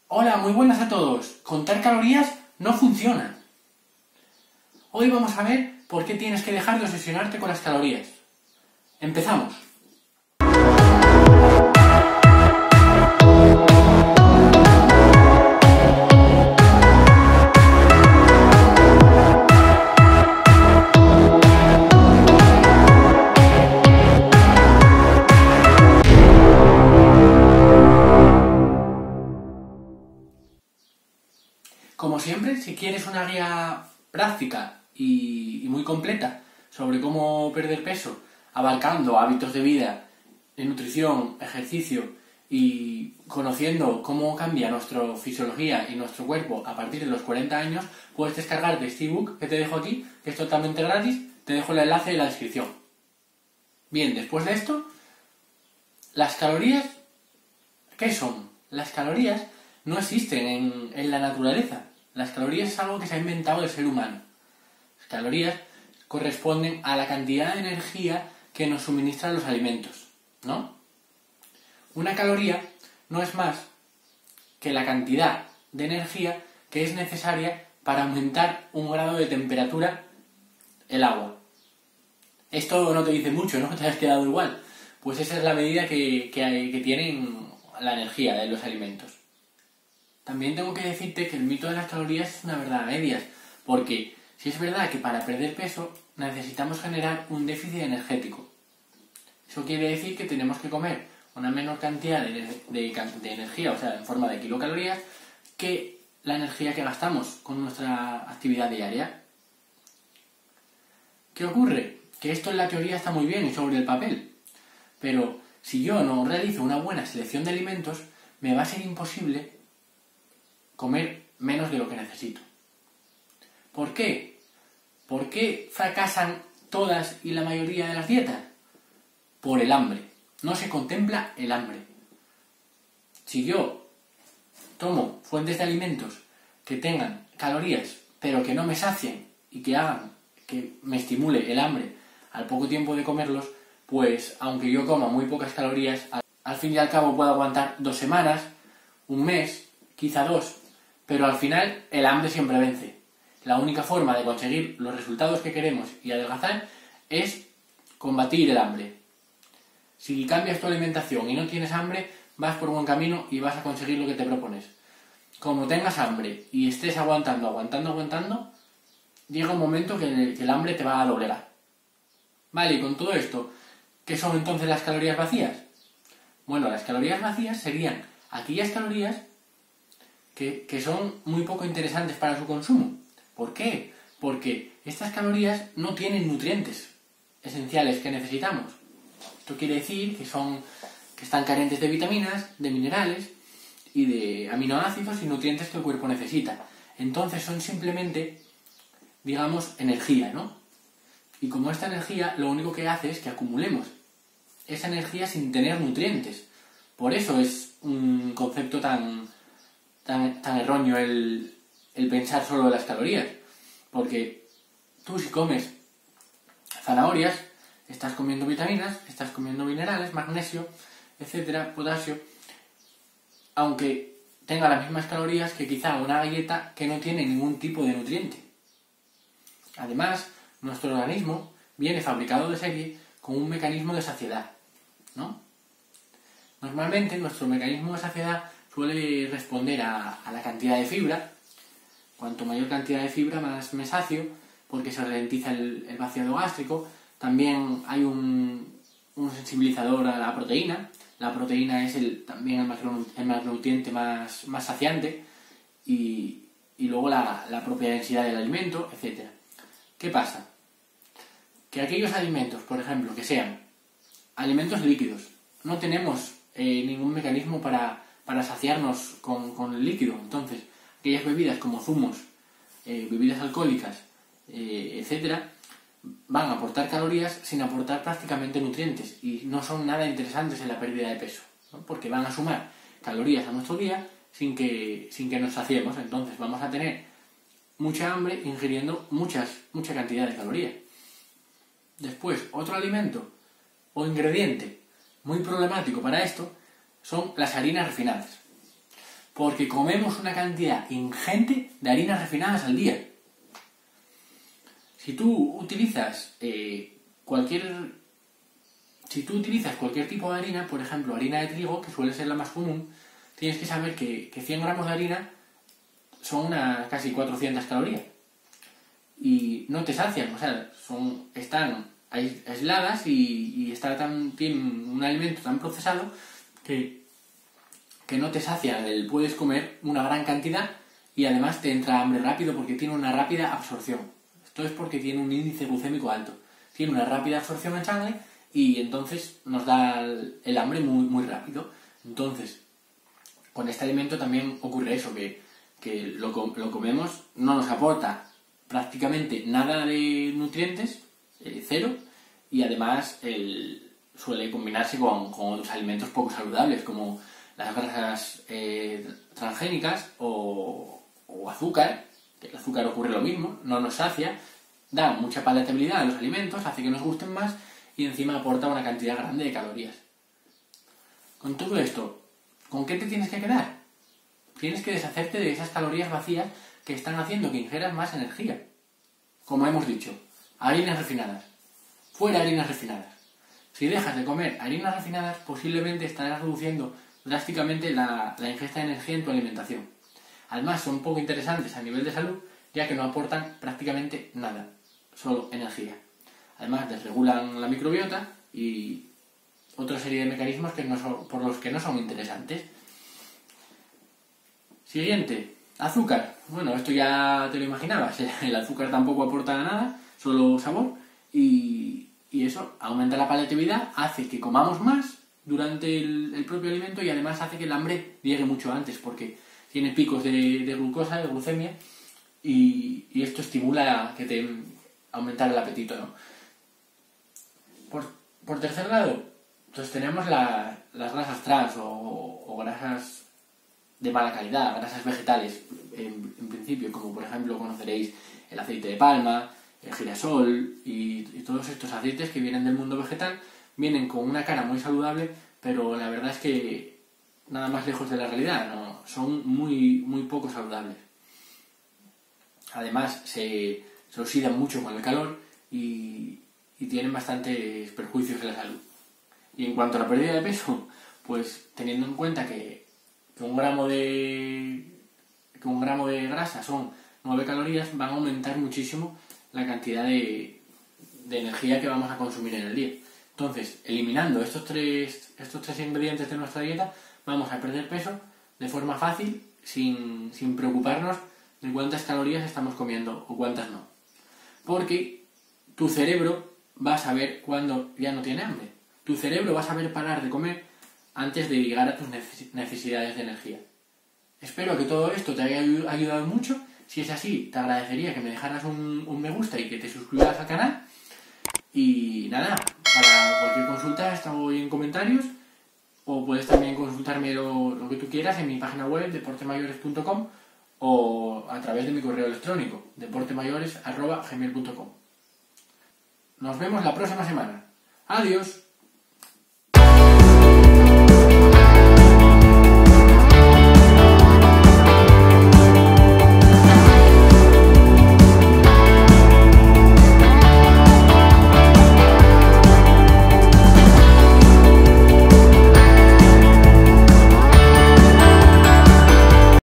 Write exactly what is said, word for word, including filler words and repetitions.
Hola, muy buenas a todos. Contar calorías no funciona. Hoy vamos a ver por qué tienes que dejar de obsesionarte con las calorías. Empezamos. Como siempre, si quieres una guía práctica y, y muy completa sobre cómo perder peso, abarcando hábitos de vida, de nutrición, ejercicio y conociendo cómo cambia nuestra fisiología y nuestro cuerpo a partir de los cuarenta años, puedes descargarte este ebook que te dejo aquí, que es totalmente gratis. Te dejo el enlace en la descripción. Bien, después de esto, las calorías, ¿qué son? Las calorías no existen en, en la naturaleza. Las calorías es algo que se ha inventado el ser humano. Las calorías corresponden a la cantidad de energía que nos suministran los alimentos, ¿no? Una caloría no es más que la cantidad de energía que es necesaria para aumentar un grado de temperatura el agua. Esto no te dice mucho, ¿no? Te has quedado igual. Pues esa es la medida que, que, que tienen la energía de los alimentos. También tengo que decirte que el mito de las calorías es una verdad a medias, porque si es verdad que para perder peso necesitamos generar un déficit energético. Eso quiere decir que tenemos que comer una menor cantidad de, de, de energía, o sea, en forma de kilocalorías, que la energía que gastamos con nuestra actividad diaria. ¿Qué ocurre? Que esto en la teoría está muy bien y sobre el papel, pero si yo no realizo una buena selección de alimentos, me va a ser imposible comer menos de lo que necesito. ¿Por qué? ¿Por qué fracasan todas y la mayoría de las dietas? Por el hambre. No se contempla el hambre. Si yo tomo fuentes de alimentos que tengan calorías, pero que no me sacien y que hagan que me estimule el hambre al poco tiempo de comerlos, pues aunque yo coma muy pocas calorías, al, al fin y al cabo puedo aguantar dos semanas, un mes, quizá dos, pero al final el hambre siempre vence. La única forma de conseguir los resultados que queremos y adelgazar es combatir el hambre. Si cambias tu alimentación y no tienes hambre, vas por buen camino y vas a conseguir lo que te propones. Como tengas hambre y estés aguantando, aguantando, aguantando, llega un momento que el, que el hambre te va a doblegar. Vale, y con todo esto, ¿qué son entonces las calorías vacías? Bueno, las calorías vacías serían aquellas calorías Que, que son muy poco interesantes para su consumo. ¿Por qué? Porque estas calorías no tienen nutrientes esenciales que necesitamos. Esto quiere decir que, son, que están carentes de vitaminas, de minerales y de aminoácidos y nutrientes que el cuerpo necesita. Entonces son simplemente, digamos, energía, ¿no? Y como esta energía lo único que hace es que acumulemos esa energía sin tener nutrientes. Por eso es un concepto tan... Tan, tan erróneo el, el pensar solo en las calorías, porque tú si comes zanahorias, estás comiendo vitaminas, estás comiendo minerales, magnesio, etcétera, potasio, aunque tenga las mismas calorías que quizá una galleta que no tiene ningún tipo de nutriente. Además, nuestro organismo viene fabricado de serie con un mecanismo de saciedad, ¿no? Normalmente nuestro mecanismo de saciedad suele responder a, a la cantidad de fibra. Cuanto mayor cantidad de fibra, más me sacio, porque se ralentiza el, el vaciado gástrico. También hay un, un sensibilizador a la proteína. La proteína es el, también el, macro, el macronutriente más, más saciante. Y, y luego la, la propia densidad del alimento, etcétera. ¿Qué pasa? Que aquellos alimentos, por ejemplo, que sean alimentos líquidos, no tenemos eh, ningún mecanismo para... para saciarnos con, con el líquido. Entonces, aquellas bebidas como zumos, eh, bebidas alcohólicas, eh, etcétera, van a aportar calorías sin aportar prácticamente nutrientes y no son nada interesantes en la pérdida de peso, ¿no? Porque van a sumar calorías a nuestro día sin que, sin que nos saciemos. Entonces vamos a tener mucha hambre ingiriendo muchas, mucha cantidad de calorías. Después, otro alimento o ingrediente muy problemático para esto son las harinas refinadas. porque comemos una cantidad ingente de harinas refinadas al día. Si tú utilizas eh, cualquier si tú utilizas cualquier tipo de harina, por ejemplo harina de trigo, que suele ser la más común, tienes que saber que, que cien gramos de harina son unas casi cuatrocientas calorías y no te sacian, o sea, son están aisladas y, y está tan, tienen un alimento tan procesado que, que no te sacia. El, puedes comer una gran cantidad y además te entra hambre rápido porque tiene una rápida absorción. Esto es porque tiene un índice glucémico alto, tiene una rápida absorción en sangre y entonces nos da el, el hambre muy, muy rápido. Entonces, con este alimento también ocurre eso, que, que lo, lo comemos, no nos aporta prácticamente nada de nutrientes, eh, cero, y además el, suele combinarse con, con otros alimentos poco saludables, como las grasas eh, transgénicas o, o azúcar, que el azúcar ocurre lo mismo, no nos sacia, da mucha palatabilidad a los alimentos, hace que nos gusten más y encima aporta una cantidad grande de calorías. Con todo esto, ¿con qué te tienes que quedar? Tienes que deshacerte de esas calorías vacías que están haciendo que ingieras más energía. Como hemos dicho, harinas refinadas. Fuera harinas refinadas. Si dejas de comer harinas refinadas, posiblemente estarás reduciendo drásticamente la, la ingesta de energía en tu alimentación. Además, son poco interesantes a nivel de salud, ya que no aportan prácticamente nada, solo energía. Además, desregulan la microbiota y otra serie de mecanismos que no son, por los que no son interesantes. Siguiente, azúcar. Bueno, esto ya te lo imaginabas, el azúcar tampoco aporta nada, solo sabor, y, y eso aumenta la palatabilidad, hace que comamos más durante el, el propio alimento y además hace que el hambre llegue mucho antes, porque tiene picos de, de glucosa, de glucemia, y, y esto estimula que te aumentar el apetito, ¿no? Por, por tercer lado, entonces tenemos la, las grasas trans o, o grasas de mala calidad, grasas vegetales en, en principio, como por ejemplo conoceréis el aceite de palma, el girasol y, y todos estos aceites que vienen del mundo vegetal, vienen con una cara muy saludable, pero la verdad es que nada más lejos de la realidad, ¿no? Son muy, muy poco saludables. Además se, se oxidan mucho con el calor y, y tienen bastantes perjuicios en la salud. Y en cuanto a la pérdida de peso, pues teniendo en cuenta que que un gramo de que un gramo de grasa son nueve calorías, van a aumentar muchísimo la cantidad de, de energía que vamos a consumir en el día. Entonces, eliminando estos tres, estos tres ingredientes de nuestra dieta, vamos a perder peso de forma fácil, sin, sin preocuparnos de cuántas calorías estamos comiendo o cuántas no. Porque tu cerebro va a saber cuándo ya no tiene hambre. Tu cerebro va a saber parar de comer antes de llegar a tus necesidades de energía. Espero que todo esto te haya ayudado mucho. Si es así, te agradecería que me dejaras un, un me gusta y que te suscribieras al canal. Y nada, para cualquier consulta estoy en comentarios o puedes también consultarme lo, lo que tú quieras en mi página web deporte mayores punto com o a través de mi correo electrónico deporte mayores arroba gmail punto com. Nos vemos la próxima semana. Adiós.